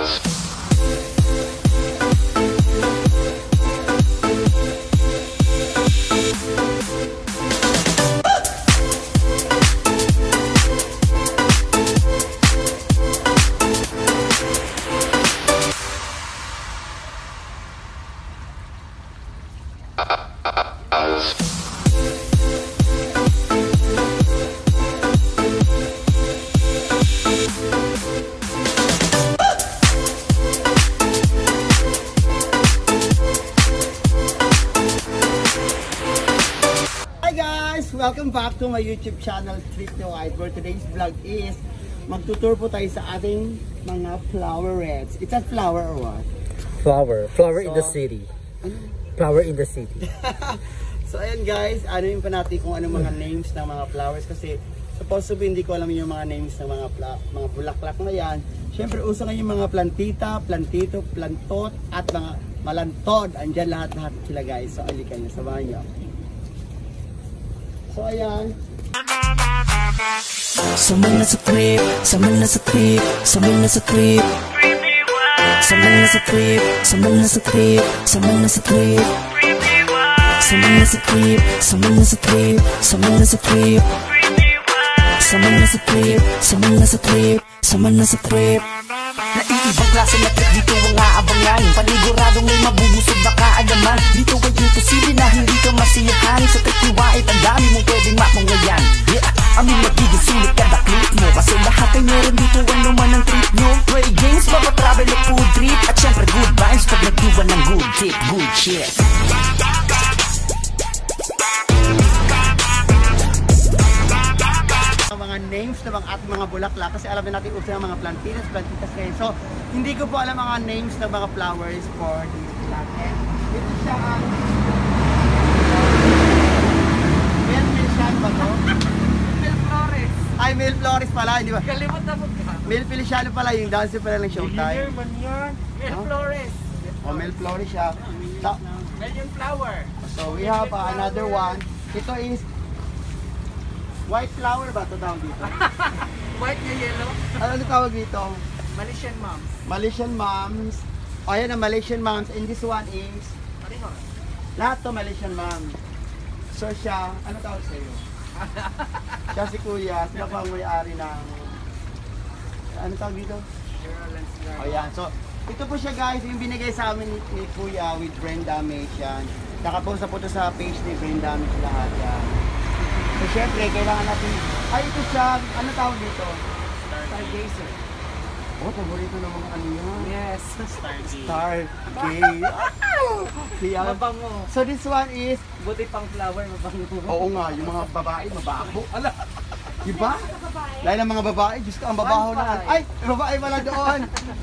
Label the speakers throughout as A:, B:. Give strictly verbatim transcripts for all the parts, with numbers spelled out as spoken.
A: Welcome back to my YouTube channel, Street to White, where today's vlog is magtutour po tayo sa ating mga flowerets. It's a flower or what?
B: Flower. Flower
A: so,
B: in the city. Flower in the city.
A: So ayan guys, ano yung pa natin kung anong mga names ng mga flowers kasi supposedly hindi ko alam yung mga names ng mga mga bulaklak na yan. Siyempre uso nga yung mga plantita, plantito, plantot at mga malantod. Andyan lahat-lahat sila guys. So alika nyo, samahan nyo. So ayan.
C: Sama na sa trip, sama na sa trip, sama na sa trip. Sama na sa trip, sama na sa trip, sama na sa trip. Sama na sa trip, sama na sa trip, sama na sa trip. Sama na sa trip, sama na sa trip, sama na sa trip. Naiibang klase na trip dito ang aabangan. Paniguradong may mabubusog na kaalaman. Dito ay imposible na hindi ka masiyahan. Sa takiwait ang dami mong pwedeng mapangayan. Yeah, amin magiging sulit kada clip mo. Kasi lahat ay meron dito ang naman ang trip nyo. Play games, mapatravel o food trip. At syempre good vibes pag nagdiwan ng good tip, good shit.
A: Mga names ng mga ating mga bulaklak kasi alam natin uso ng mga plantitas, plantitas ngayon. So, hindi ko po alam mga names ng mga flowers for this plant. And ito siya ang Mel Feliciano ba to?
D: Mel Flores.
A: Ay, Mel Flores pala, hindi ba?
D: Kalimot na mo ka.
A: Mel Feliciano pala, yung dancer pala ng Showtime.
D: Mel
A: Huh?
D: Flores.
A: Oh, Mel Flores siya. So,
D: Mel flower.
A: so we have uh, another one. Ito is white flower ba ito tawag dito?
D: White na yellow.
A: Ano ito tawag dito?
D: Malaysian moms.
A: Malaysian moms. O yan ang Malaysian moms. And this one is
D: Pareho.
A: lahat to Malaysian moms. So siya, ano tawag sa iyo? Siya si Kuya, sila po ang may-ari ng ano tawag dito? O yan. So ito po siya guys, yung binigay sa amin ni, ni Kuya with brain damage yan. Nakapost na po ito sa page ni brain damage lahat yan. So syempre, kailangan natin, ay ito siya, ano tawag dito?
D: Stargazer.
A: Oh, paborito ng mga ano yan.
D: Yes. Stargazer.
A: Stargazer. Kaya,
D: Mabango.
A: so this one is,
D: Buti pang flower, mabango.
A: oo nga, yung mga babae, mabaho. Ala, diba? Dahil ang mga babae, Diyos ko, ang babaho na. Ay, babae pala doon.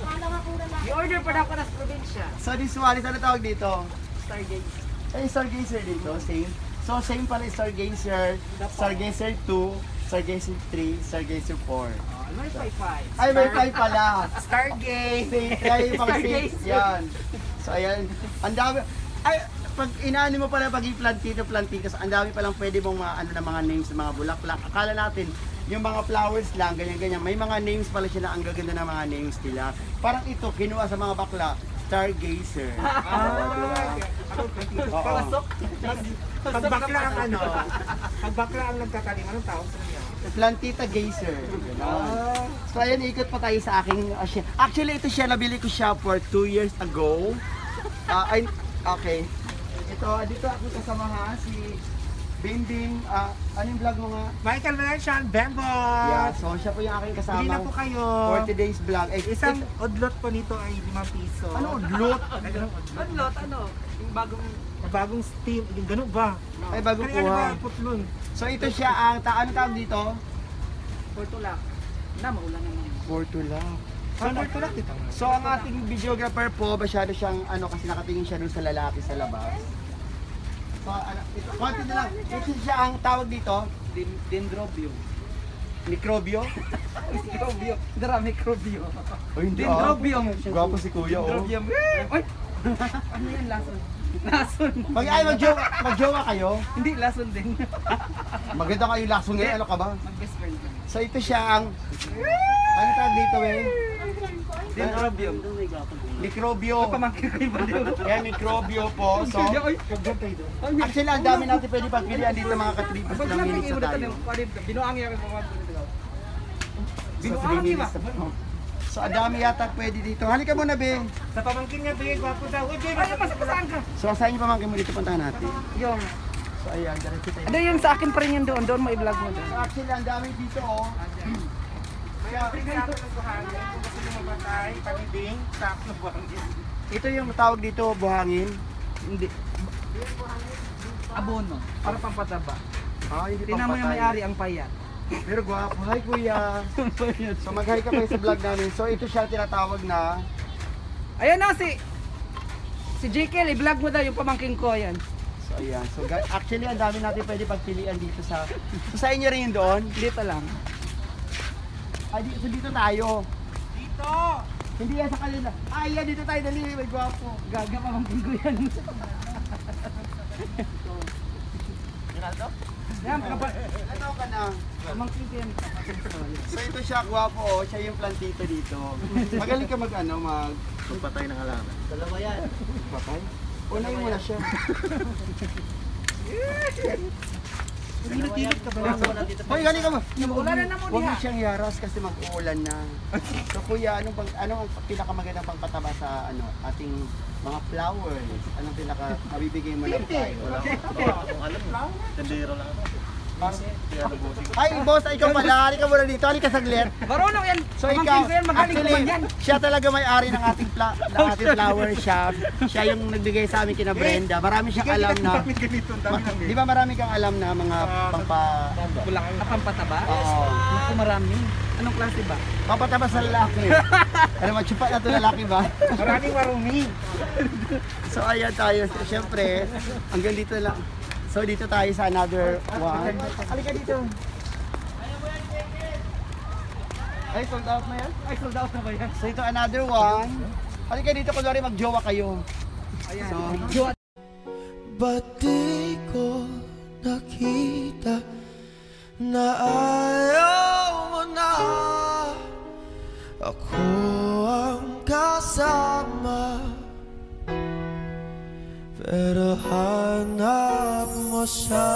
D: I-order pa na ako ng probinsya.
A: So this one is, ano tawag dito?
D: Stargazer.
A: Ay, Stargazer dito, same. So same pala Stargazer, Stargazer two, Stargazer three, Stargazer four.
D: Oh, may five.
A: Ay, may five pala.
D: Stargazer.
A: Kaya yung pang six, yan. So ayan, ang dami. Ay, pag inaani mo pala pag i-plantito, plantitas, ang dami palang pwede mong mga, ano, na mga names ng mga bulaklak. Akala natin, yung mga flowers lang, ganyan-ganyan. May mga names pala siya na ang gaganda ng mga names nila. Parang ito, kinuha sa mga bakla, Stargazer.
D: Ah,
A: Oo.
E: Pag bakla ang ano, pag bakla ang nagtatanim, anong tawag sa kanya?
A: Plantita gazer. Uh, so ayan, ikot pa tayo sa aking uh, siya. Actually ito siya, nabili ko siya for two years ago. Uh, ay, okay. Ito, dito ako kasama si Bimbing. Uh, ano yung vlog mo nga?
E: Michael Valencian, Bembo!
A: Yeah, so siya po yung aking kasama.
E: Bili na po kayo.
A: For today's vlog. Eh,
E: Isang
A: eh,
E: udlot po nito ay limang piso.
A: ano udlot?
E: Anong udlot?
D: Unlot, ano? Yung bagong...
E: Bagong steam, yung ganun ba?
A: Ay, bago
E: Ano
A: po
E: ano ba
A: ha.
E: ang putlon?
A: So ito siya ang, ta ano tawag dito?
D: Portulak. Na, maulan naman.
A: Portula.
E: Ang portulak dito.
A: So ang ating videographer po, masyado siyang ano kasi nakatingin siya dun sa lalaki sa labas. So ano, ito, konti na lang. Ito siya ang tawag dito,
D: Din Dendrobium.
A: Microbio.
D: Microbio. Dara, microbio.
A: Oh, hindi
D: Dendrobium.
A: Gwapo si Kuya, oh.
D: Dendrobium. Ay! Ano yan, lason? Lason.
A: Pag ay magjowa, magjowa kayo,
D: Hindi, lason din.
A: maganda kayo lason ngayon, ano ka ba?
D: Mag-best friend ka.
A: So ito siya ang, ano tawag dito eh?
D: Dendrobium. Microbium.
A: Mikrobyo.
D: Pamangkin kayo ba dito?
A: Kaya mikrobyo po. So, actually, ang dami natin pwede pagpilian dito mga ka-three piece lang minutes na tayo.
D: Binuangi ako mga dito.
A: So, three minutes na po. So, ang dami yata pwede dito. Halika muna, be.
E: Sa pamangkin niya, Be, gwapo daw. Uy, Be,
D: Ay, masakasaan ka.
A: So, saan yung pamangkin mo dito? Puntahan natin.
D: Yung.
A: So, ayan. Diretso tayo.
D: Ano yung sa akin pa rin yun doon. Doon mo i-vlog mo doon.
A: So, actually, ang dami dito, oh.
E: Kaya, bigyan ko ng buhangin. Kung gusto nyo mabatay, panibing, tap ng buhangin.
A: Ito yung tawag dito, buhangin.
D: Hindi. Abono. Para pampataba.
A: Ah, hindi
D: Tingnan mo yung
A: pampatay.
D: may-ari ang payat.
A: Pero gwapo. Hi, kuya. So, mag-hi ka kayo sa vlog namin. So, ito siya tinatawag na...
D: Ayan na si... Si J K, i-vlog mo daw yung pamangkin ko. Ayan.
A: So, ayan. So, guys, actually, ang dami natin pwede pagpilian dito sa... So, sa inyo rin yun doon?
D: Dito lang.
A: Ay, dito, so dito tayo.
E: Dito!
A: Hindi yan sa kanila. Ay, yan, dito tayo. Dali, may gwapo.
D: Gaga pamangkin ko yan.
A: Ginaldo?
D: Yan, kapag...
A: Ano ka na?
D: Pamangkin ko yan.
A: So, ito siya, gwapo. Oh. Siya yung plantito dito. Magaling ka mag, ano, mag...
B: Magpatay ng halaman.
A: Dalawa yan. Patay? Unayin mo na siya.
E: Tinutulog ka ba lang?
A: Hoy, galing ka mo.
D: Ulan na naman
A: Huwag mo
D: niya.
A: siyang yaras kasi mag-uulan na. So kuya, anong, pang, anong ang pinakamagandang pangpataba sa ano ating mga flowers? Anong pinaka mabibigay mo ng tayo?
B: Wala akong alam eh. Tendero lang ako.
A: Ay, boss, ay, ikaw pala. Halika muna dito. Halika saglit.
D: Marunong yan.
A: So
D: Pamangkin
A: ikaw,
D: ko yan. Magaling ko man yan.
A: siya talaga may-ari ng ating, pla ng ating flower shop. Siya yung nagbigay sa amin kina Brenda. Marami siyang alam na,
E: Dami ganito, ang dami lang
A: di ba marami kang alam na mga pangpa...
D: Kulang ang pampataba?
A: Oo.
D: Naku, marami. Anong klase ba?
A: Pampataba sa lalaki. Ano, magsupa na ito lalaki ba?
E: Maraming marumi.
A: So ayan tayo, so, syempre, hanggang dito lang. So dito tayo sa another one. Halika dito. Ay, sold out na yan?
D: Ay, sold out na ba yan?
A: So ito another one. Halika dito, kunwari magjowa kayo.
D: Ayan.
A: So,
C: Ba't di ko nakita na ayaw mo na ako ang kasama, pero hanap mo siya.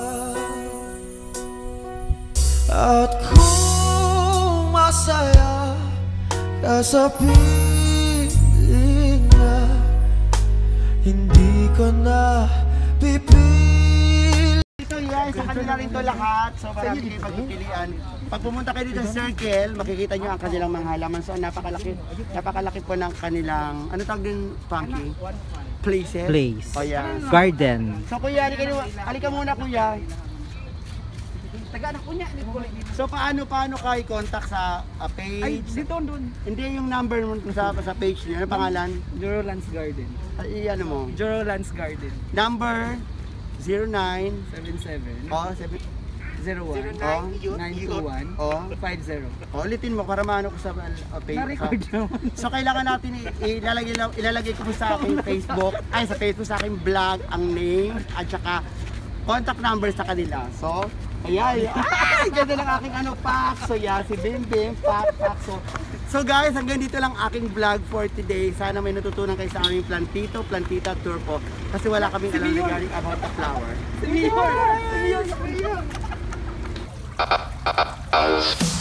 C: At kung masaya ka sa piling niya, hindi ko na pipili.
A: ito yan, sa kanila rin to lahat. So marami kayo pagpipilian. Pag pumunta kayo dito sa circle, makikita nyo ang kanilang mga halaman. So napakalaki, napakalaki po ng kanilang, ano tawag din, Funky? Places?
B: Place.
A: O yan.
B: Garden.
A: So kuya, halika, halika muna kuya.
D: Taga anak ko niya.
A: So paano paano kayo contact sa uh,
D: Ay,
A: page?
D: dito doon.
A: Hindi yung number mo sa sa page niyo. Ano pangalan?
D: Jorolands Garden.
A: Ay, ano mo?
D: Jorolands Garden.
A: Number zero nine
D: seven seven
A: oh seven
D: zero one
A: oh
D: nine two one
A: oh
D: five zero.
A: oh ulitin mo para maano ko sa uh, page.
D: Na-record naman.
A: So kailangan natin i- ilalagay lang- ilalagay ko po sa aking Facebook, ay sa Facebook sa aking vlog ang name at saka contact number sa kanila. So ayan, ay, ganda ng aking ano, pack. So yeah, si Bim Bim, pack, pack. So, so guys, hanggang dito lang aking vlog for today. Sana may natutunan kayo sa aming plantito, plantita tour po. Kasi wala kaming alam regarding about the flower.
D: Si Mayor! Si Mayor! Si Mayor!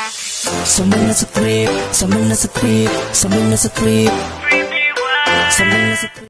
C: Sama na sa trip, sama na sa trip, sama na sa trip, sama na sa trip.